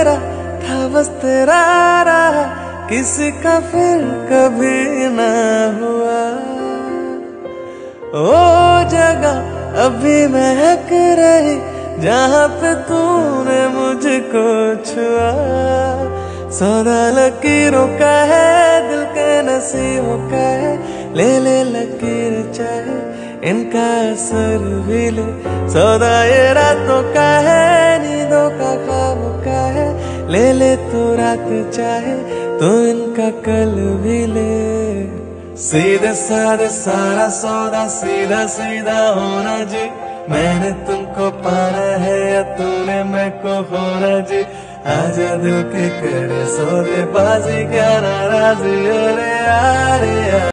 मेरा था बस तेरा रहा, किसी का फिर कभी ना हुआ। ओ जगह अभी महक रही जहाँ पे तूने मुझको छुआ। सौदा लकीरों का है, दिल के नसीबों का है, ले ले लकीर चाहे इनका असर भी ले। सौदा ये रातों का है, नींदों का ख्वाब का है, ले ले तो रात चाहे तो इनका कल भी ले। सीधे साधे सारा सौदा, सीधा सीधा होना जी, मैंने तुमको पाना है या तूने मैं को होना जी। आजा दिल के करे सौदे बाजी, क्या नाराजी, अरे यार।